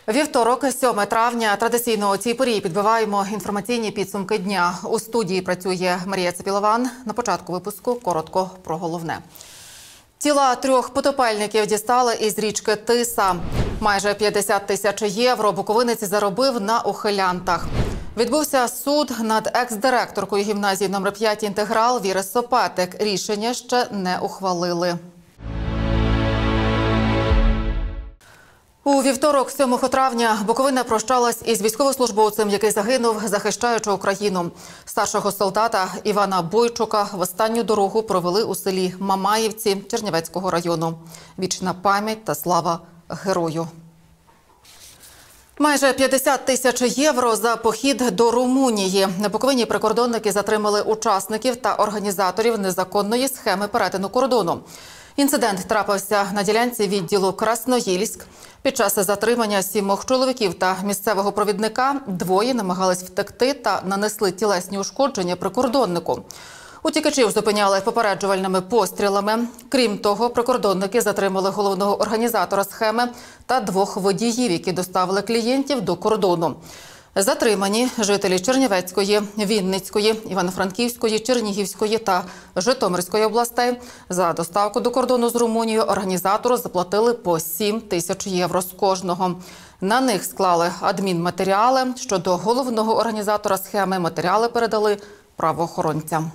Вівторок, 7 травня. Традиційно у цій порі підбиваємо інформаційні підсумки дня. У студії працює Марія Цепілован. На початку випуску коротко про головне. Тіла 3 потопельників дістали із річки Тиса. Майже 50 тисяч євро буковинець заробив на ухилянтах. Відбувся суд над екс-директоркою гімназії номер 5 «Інтеграл» Віри Сопетик. Рішення ще не ухвалили. У вівторок, 7 травня, Буковина прощалась із військовослужбовцем, який загинув, захищаючи Україну. Старшого солдата Івана Бойчука в останню дорогу провели у селі Мамаївці Чернівецького району. Вічна пам'ять та слава герою. Майже 50 тисяч євро за похід до Румунії. На Буковині прикордонники затримали учасників та організаторів незаконної схеми перетину кордону. Інцидент трапився на ділянці відділу Красноїльськ. Під час затримання 7 чоловіків та місцевого провідника двоє намагались втекти та нанесли тілесні ушкодження прикордоннику. Утікачів зупиняли попереджувальними пострілами. Крім того, прикордонники затримали головного організатора схеми та 2 водіїв, які доставили клієнтів до кордону. Затримані жителі Чернівецької, Вінницької, Івано-Франківської, Чернігівської та Житомирської областей. За доставку до кордону з Румунією організатору заплатили по 7 тисяч євро з кожного. На них склали адмінматеріали. Щодо головного організатора схеми матеріали передали правоохоронцям.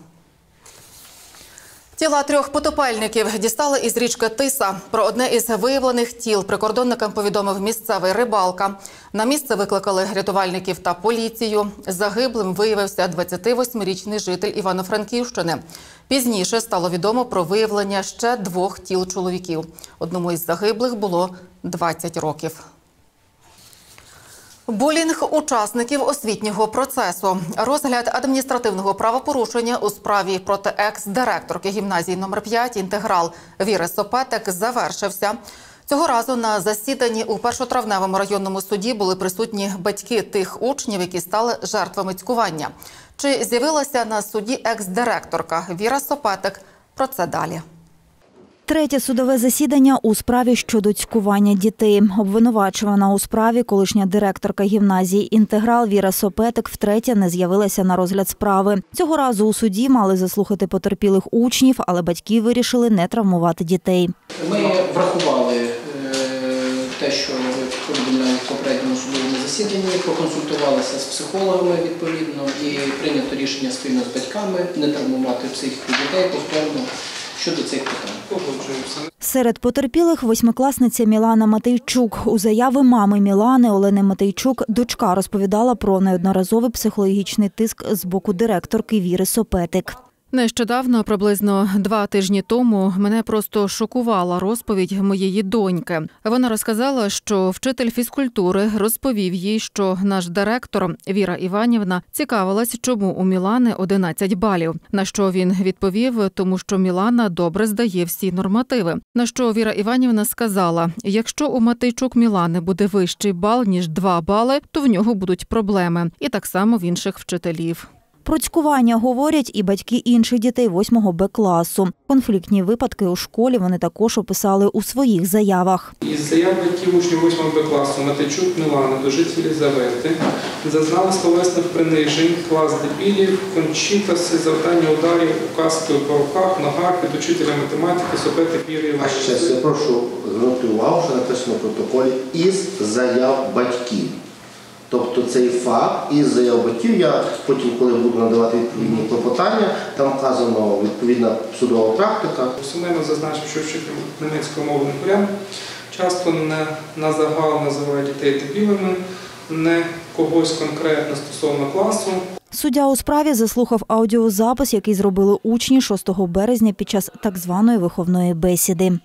Тіла 3 потопельників дістали із річки Тиса. Про одне із виявлених тіл прикордонникам повідомив місцевий рибалка. На місце викликали рятувальників та поліцію. Загиблим виявився 28-річний житель Івано-Франківщини. Пізніше стало відомо про виявлення ще 2 тіл чоловіків. Одному із загиблих було 20 років. Булінг учасників освітнього процесу. Розгляд адміністративного правопорушення у справі проти екс-директорки гімназії номер 5 «Інтеграл» Віри Сопетик завершився. Цього разу на засіданні у Першотравневому районному суді були присутні батьки тих учнів, які стали жертвами цькування. Чи з'явилася на суді екс-директорка Віра Сопетик? Про це далі. Третє судове засідання у справі щодо цькування дітей. Обвинувачувана у справі колишня директорка гімназії «Інтеграл» Віра Сопетик втретє не з'явилася на розгляд справи. Цього разу у суді мали заслухати потерпілих учнів, але батьки вирішили не травмувати дітей. Ми врахували те, що ви повідомляли в попередньому судовому засіданні, проконсультувалися з психологами відповідно і прийнято рішення спільно з батьками не травмувати психіку дітей повторно. Щодо цих питань. Серед потерпілих 8-класниця Мілана Матейчук. У заяві мами Мілани Олени Матейчук дочка розповідала про неодноразовий психологічний тиск з боку директорки Віри Сопетик. Нещодавно, приблизно 2 тижні тому, мене просто шокувала розповідь моєї доньки. Вона розказала, що вчитель фізкультури розповів їй, що наш директор Віра Іванівна цікавилась, чому у Мілани 11 балів. На що він відповів, тому що Мілана добре здає всі нормативи. На що Віра Іванівна сказала, якщо у Матейчук Мілани буде вищий бал, ніж 2 бали, то в нього будуть проблеми. І так само в інших вчителів. Про цькування говорять і батьки інших дітей 8 Б-класу. Конфліктні випадки у школі вони також описали у своїх заявах. Із заяв батьків учнів 8 Б-класу Матейчук Мілани до жителів Єлизавети зазнали словесних принижень, клас дебілів, кончітаси, завдання ударів, указкою по руках, ногах від учителя математики Сопетик Віри Іванівни. А ще я прошу звернути увагу, що написано в протоколі із заяв батьків. Тобто цей факт із заяв батьків, я потім, коли буду надавати відповідні клопотання, там вказано відповідна судова практика. Сумнівно зазначив, що вчитель німецькомовних уряд часто не на загал називає дітей дебілами, не когось конкретно стосовно класу. Суддя у справі заслухав аудіозапис, який зробили учні 6 березня під час так званої виховної бесіди.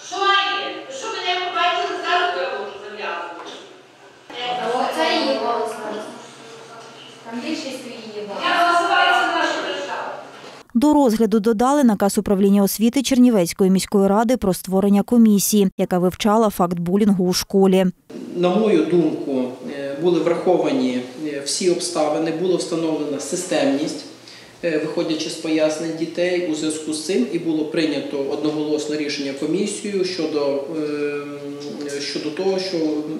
До розгляду додали наказ управління освіти Чернівецької міської ради про створення комісії, яка вивчала факт булінгу у школі. На мою думку, були враховані всі обставини, була встановлена системність, виходячи з пояснень дітей. У зв'язку з цим і було прийнято одноголосне рішення комісією щодо того, що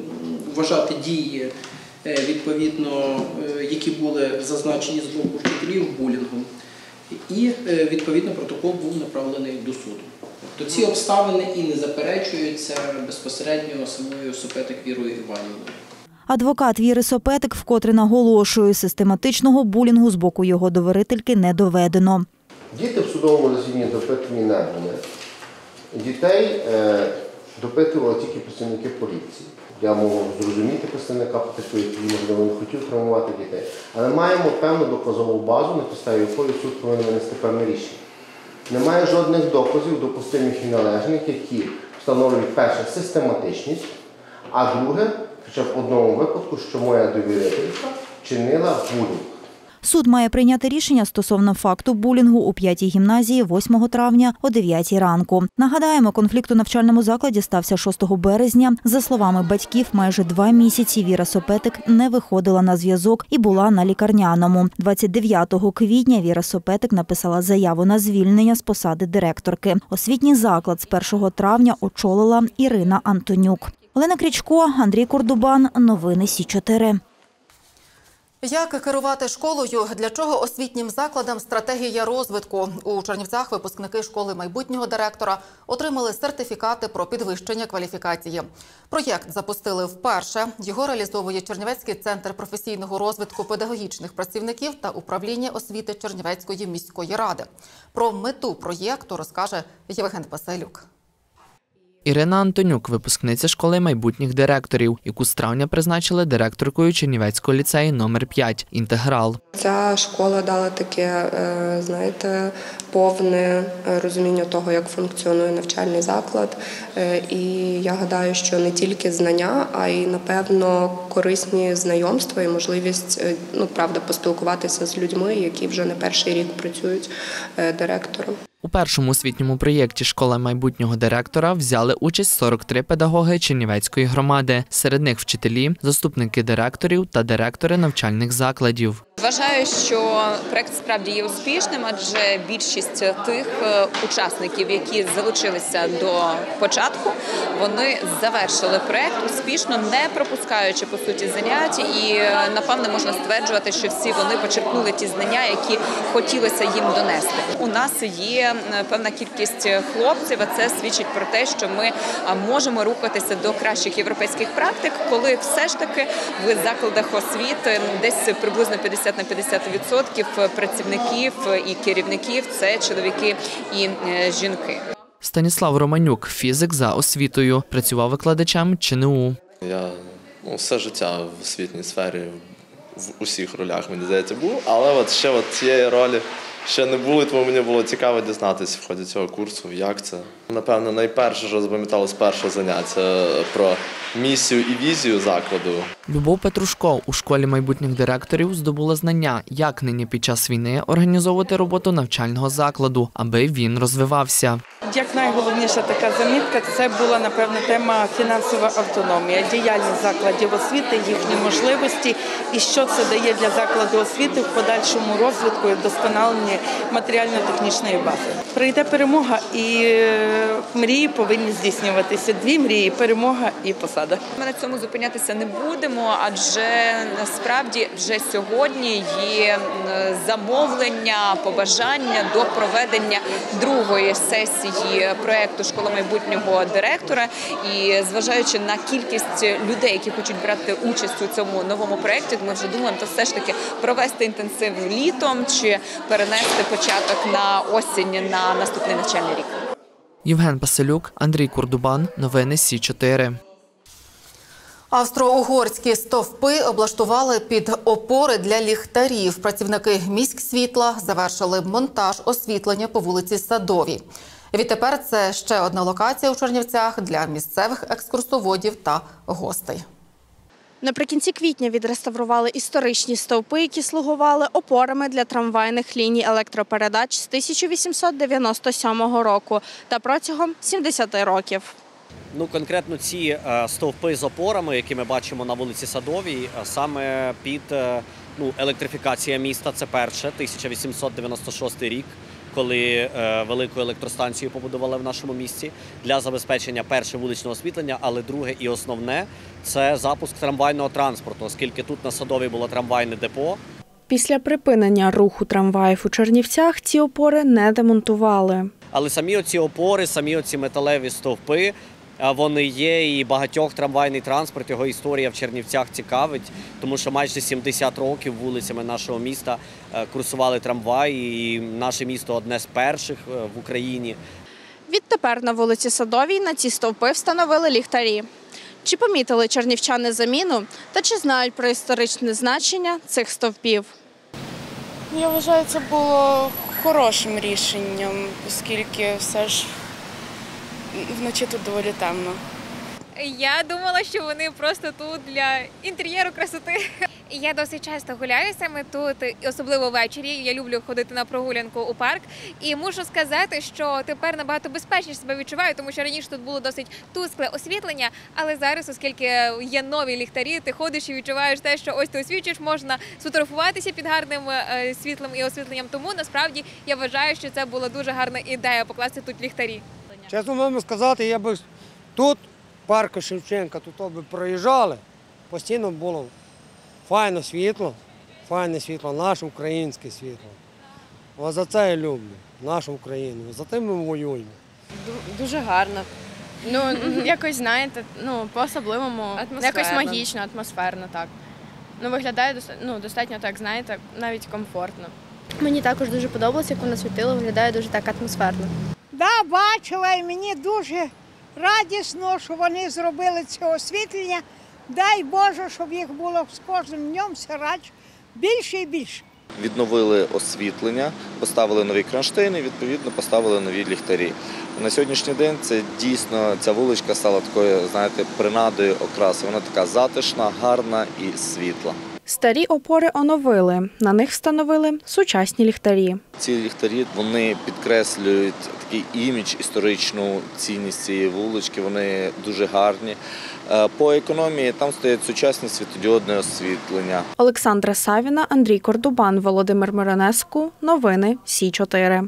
вважати дії, відповідно, які були зазначені з боку вчителів булінгом. І, відповідно, протокол був направлений до суду. Тобто ці обставини і не заперечуються безпосередньо самою Сопетик Вірою Іванівною. Адвокат Віри Сопетик вкотре наголошує, систематичного булінгу з боку його довірительки не доведено. Діти в судовому засіданні допитані не були. Дітей допитували тільки працівники поліції. Я можу зрозуміти представника поліції, який, можливо, не хотів травмувати дітей. Але маємо певну доказову базу, на підставі якої суд повинен винести певне рішення. Немає жодних доказів, допустимих і належних, які встановлюють, перше, систематичність, а друге, хоча б в одному випадку, що моя довірителька вчинила булінг. Суд має прийняти рішення стосовно факту булінгу у 5-й гімназії 8 травня о 9 ранку. Нагадаємо, конфлікт у навчальному закладі стався 6 березня. За словами батьків, майже 2 місяці Віра Сопетик не виходила на зв'язок і була на лікарняному. 29 квітня Віра Сопетик написала заяву на звільнення з посади директорки. Освітній заклад з 1 травня очолила Ірина Антонюк. Олена Крічко, Андрій Кордубан. Новини Сі-4. Як керувати школою? Для чого освітнім закладам стратегія розвитку? У Чернівцях випускники школи майбутнього директора отримали сертифікати про підвищення кваліфікації. Проєкт запустили вперше. Його реалізовує Чернівецький центр професійного розвитку педагогічних працівників та управління освіти Чернівецької міської ради. Про мету проєкту розкаже Євген Паселюк. Ірина Антонюк – випускниця школи майбутніх директорів, яку з травня призначили директоркою Чернівецького ліцею номер 5 «Інтеграл». Ця школа дала таке, повне розуміння того, як функціонує навчальний заклад. І я гадаю, що не тільки знання, а й, напевно, корисні знайомства і можливість, поспілкуватися з людьми, які вже не перший рік працюють директором. У першому освітньому проєкті «Школа майбутнього директора» взяли участь 43 педагоги Чернівецької громади. Серед них вчителі, заступники директорів та директори навчальних закладів. Вважаю, що проєкт справді є успішним, адже більшість тих учасників, які залучилися до початку, вони завершили проєкт успішно, не пропускаючи, по суті, занять. І, напевне, можна стверджувати, що всі вони почерпнули ті знання, які хотілося їм донести. У нас є певна кількість хлопців, а це свідчить про те, що ми можемо рухатися до кращих європейських практик, коли все ж таки в закладах освіти десь приблизно 50 на 50% працівників і керівників – це чоловіки і жінки. Станіслав Романюк – фізик за освітою, працював викладачем ЧНУ. Я все життя в освітній сфері, в усіх ролях, мені здається, був, але ще цієї ролі ще не було, тому мені було цікаво дізнатися в ході цього курсу, як це. Напевно, найперше, що запам'яталось перше заняття про місію і візію закладу. Любов Петрушко у школі майбутніх директорів здобула знання, як нині під час війни організовувати роботу навчального закладу, аби він розвивався. Як найголовніша така замітка – це була, напевно, тема фінансова автономія, діяльність закладів освіти, їхні можливості і що це дає для закладу освіти в подальшому розвитку і вдосконаленні матеріально-технічної бази. Прийде перемога і мрії повинні здійснюватися. 2 мрії – перемога і посада. Ми на цьому зупинятися не будемо, адже насправді вже сьогодні є замовлення, побажання до проведення другої сесії проєкту «Школа майбутнього директора». І зважаючи на кількість людей, які хочуть брати участь у цьому новому проєкті, ми вже думаємо, то все ж таки провести інтенсив літом чи перенести початок на осінь, на наступний навчальний рік. Євген Паселюк, Андрій Кордубан. Новини Сі-4. Австро-угорські стовпи облаштували під опори для ліхтарів. Працівники міськсвітла завершили монтаж освітлення по вулиці Садовій. Відтепер це ще одна локація у Чернівцях для місцевих екскурсоводів та гостей. Наприкінці квітня відреставрували історичні стовпи, які слугували опорами для трамвайних ліній електропередач з 1897 року та протягом 70 років. Конкретно ці стовпи з опорами, які ми бачимо на вулиці Садовій, саме під електрифікація міста, це перше, 1896 рік. коли велику електростанцію побудували в нашому місті для забезпечення, перше, вуличного освітлення, але друге і основне – це запуск трамвайного транспорту, оскільки тут на Садовій було трамвайне депо. Після припинення руху трамваїв у Чернівцях ці опори не демонтували. Але самі оці опори, самі оці металеві стовпи, вони є, і багатьох трамвайний транспорт, його історія в Чернівцях цікавить, тому що майже 70 років вулицями нашого міста курсували трамваї, і наше місто одне з перших в Україні. Відтепер на вулиці Садовій на ці стовпи встановили ліхтарі. Чи помітили чернівчани заміну та чи знають про історичне значення цих стовпів? Я вважаю, це було хорошим рішенням, оскільки все ж вночі тут доволі темно. Я думала, що вони просто тут для інтер'єру, красоти. Я досить часто гуляю саме тут, особливо ввечері. Я люблю ходити на прогулянку у парк. І мушу сказати, що тепер набагато безпечніше себе відчуваю, тому що раніше тут було досить тускле освітлення, але зараз, оскільки є нові ліхтарі, ти ходиш і відчуваєш те, що ось ти освічуєш, можна сфотографуватися під гарним світлом і освітленням. Тому, насправді, я вважаю, що це була дуже гарна ідея покласти тут ліхтарі. Чесно вам сказати, я би тут, парку Шевченка, тут би проїжджали, постійно було файне світло, наше українське світло. Ось за це я люблю, нашу Україну, за те ми воюємо. Дуже гарно. Ну, якось, знаєте, по-особливому, якось магічно, атмосферно, так. Ну, виглядає достатньо так, знаєте, навіть комфортно. Мені також дуже подобалося, як воно світило, виглядає дуже так атмосферно. Так, бачила, і мені дуже радісно, що вони зробили це освітлення. Дай Боже, щоб їх було з кожним днем все радше більше і більше. Відновили освітлення, поставили нові кронштейни, відповідно поставили нові ліхтарі. На сьогоднішній день це дійсно, ця вуличка стала такою, знаєте, принадою окраси. Вона така затишна, гарна і світла. Старі опори оновили, на них встановили сучасні ліхтарі. Ці ліхтарі, вони підкреслюють такий імідж, історичну цінність цієї вулички, вони дуже гарні. По економії там стоять сучасні світлодіодне освітлення. Олександра Савіна, Андрій Кордубан, Володимир Миронеску. Новини Сі-4.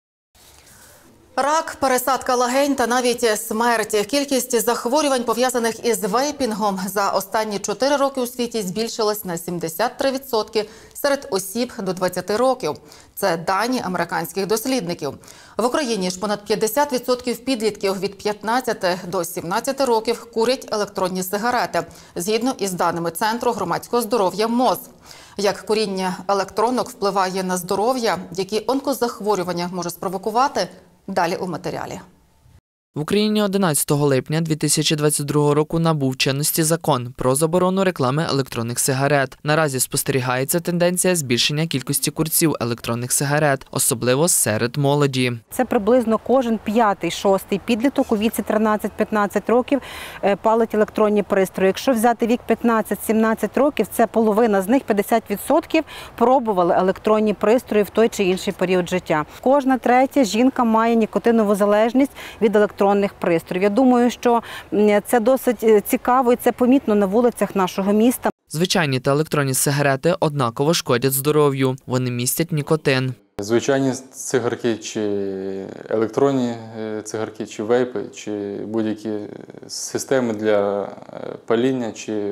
Рак, пересадка легень та навіть смерть. Кількість захворювань, пов'язаних із вейпінгом, за останні 4 роки у світі збільшилась на 73% серед осіб до 20 років. Це дані американських дослідників. В Україні ж понад 50% підлітків від 15 до 17 років курять електронні сигарети, згідно із даними Центру громадського здоров'я МОЗ. Як куріння електронок впливає на здоров'я, які онкозахворювання може спровокувати – далі у матеріалі. В Україні 11 липня 2022 року набув чинності закон про заборону реклами електронних сигарет. Наразі спостерігається тенденція збільшення кількості курців електронних сигарет, особливо серед молоді. Це приблизно кожен 5-6 підліток у віці 13-15 років палить електронні пристрої. Якщо взяти вік 15-17 років, це половина з них, 50%, пробували електронні пристрої в той чи інший період життя. Кожна третя жінка має нікотинову залежність від електронних пристроїв. Я думаю, що це досить цікаво і це помітно на вулицях нашого міста. Звичайні та електронні сигарети однаково шкодять здоров'ю. Вони містять нікотин. Звичайні цигарки, чи електронні цигарки, чи вейпи, чи будь-які системи для паління, чи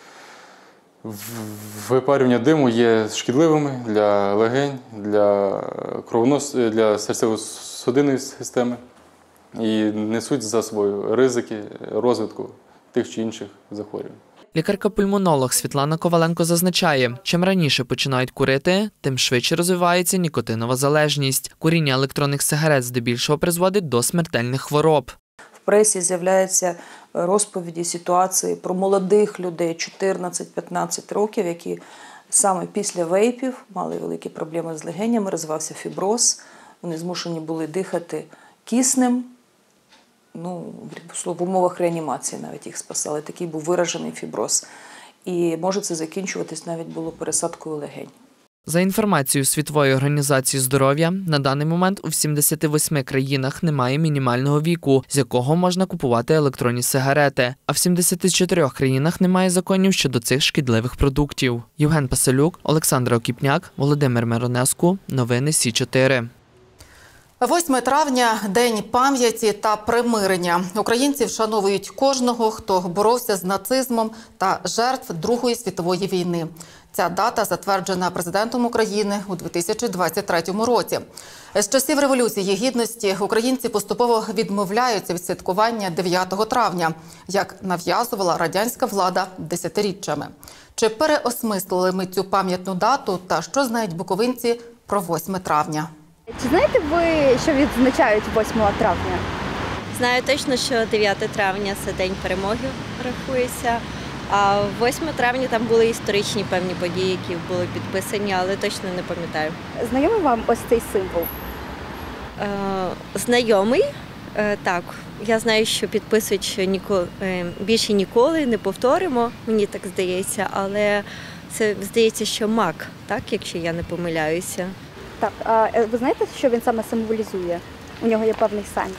випарювання диму є шкідливими для легень, для для серцево-судинної системи і несуть за собою ризики розвитку тих чи інших захворювань. Лікарка-пульмонолог Світлана Коваленко зазначає, чим раніше починають курити, тим швидше розвивається нікотинова залежність. Куріння електронних сигарет здебільшого призводить до смертельних хвороб. В пресі з'являються розповіді, ситуації про молодих людей 14-15 років, які саме після вейпів мали великі проблеми з легенями, розвивався фіброз, вони змушені були дихати киснем, в умовах реанімації навіть їх спасали. Такий був виражений фіброз. І може це закінчуватись навіть було пересадкою легень. За інформацією Світової організації здоров'я, на даний момент у 78 країнах немає мінімального віку, з якого можна купувати електронні сигарети, а в 74 країнах немає законів щодо цих шкідливих продуктів. Євген Пасилюк, Олександра Окіпняк, Володимир Миронеску. Новини Сі-4. 8 травня – День пам'яті та примирення. Українці вшановують кожного, хто боровся з нацизмом та жертв Другої світової війни. Ця дата затверджена президентом України у 2023 році. З часів Революції Гідності українці поступово відмовляються від святкування 9 травня, як нав'язувала радянська влада десятиріччями. Чи переосмислили ми цю пам'ятну дату та що знають буковинці про 8 травня? Чи знаєте ви, що відзначають 8 травня? Знаю точно, що 9 травня – це День перемоги рахується, а 8 травня там були історичні певні події, які були підписані, але точно не пам'ятаю. Знайомий вам ось цей символ? Знайомий, так. Я знаю, що підписують, що більше ніколи не повторимо, мені так здається, але це здається, що мак, так, якщо я не помиляюся. Так, а ви знаєте, що він саме символізує? У нього є певний сенс.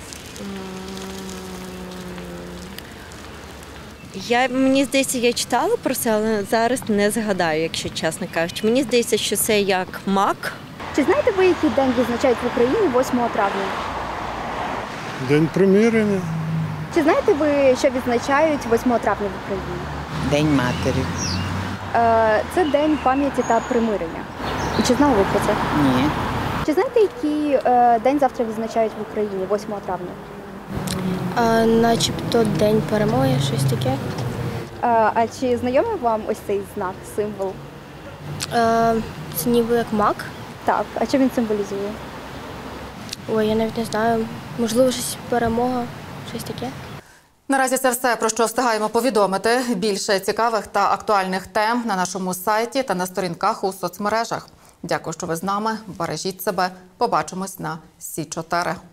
Мені здається, я читала про це, але зараз не згадаю, якщо чесно кажучи. Мені здається, що це як мак. Чи знаєте ви, який день відзначають в Україні 8 травня? День примирення. Чи знаєте ви, що відзначають 8 травня в Україні? День матері. Це День пам'яті та примирення. Чи знали ви про це? Ні. Чи знаєте, який день завтра відзначають в Україні 8 травня? Начебто День перемоги, щось таке. А чи знайомий вам ось цей знак, символ? Це ніби як мак. Так, а що він символізує? Ой, я навіть не знаю. Можливо, щось перемога, щось таке. Наразі це все, про що встигаємо повідомити. Більше цікавих та актуальних тем на нашому сайті та на сторінках у соцмережах. Дякую, що ви з нами. Бережіть себе. Побачимось на Сі 4.